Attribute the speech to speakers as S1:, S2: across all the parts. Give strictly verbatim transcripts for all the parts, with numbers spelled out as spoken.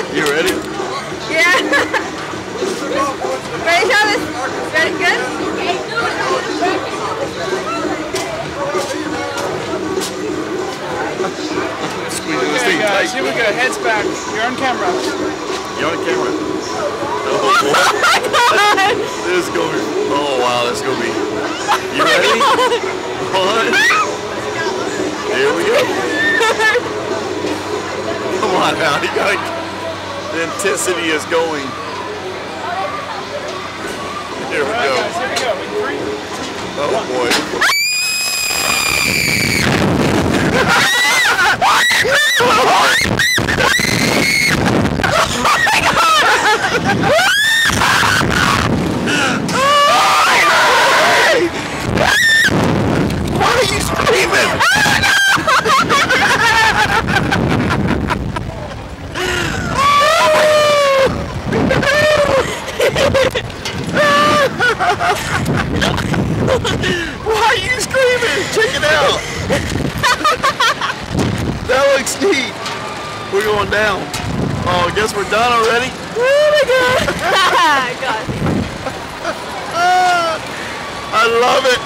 S1: You ready?
S2: Yeah. Ready, Travis? Ready? Good?
S3: Okay, guys, here we go. Heads back. You're on camera.
S1: You're on camera. Oh, boy. This is going to be... Oh, wow. This is going to be... You ready? One. Here we go. Come on now. You gotta... The intensity is going. Here we go.
S3: All right, guys, here we go. In three, two,
S1: Oh,
S3: one.
S1: boy. Why are you screaming? Why are you screaming? Check it out. That looks neat. We're going down. Oh, I guess we're done already?
S2: Oh my god. God.
S1: I love it.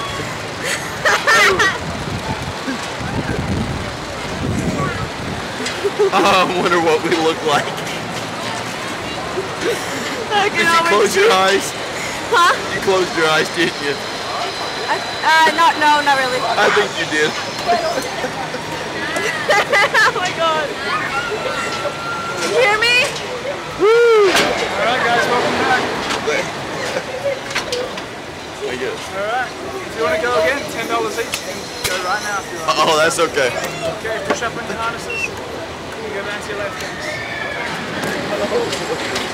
S1: Oh, I wonder what we look like.
S2: I
S1: Did you close your eyes?
S2: Huh?
S1: You closed your eyes, didn't you?
S2: I, uh, no, no, not really.
S1: I think you did.
S2: Oh my god. Can you hear me?
S1: Woo!
S3: Alright, guys, welcome back.
S1: I guess.
S3: Alright, if you want to go again, ten dollars each. You can go right now if you want.
S1: Oh, that's okay.
S3: Okay, push up on your harnesses. You go down to your left hands.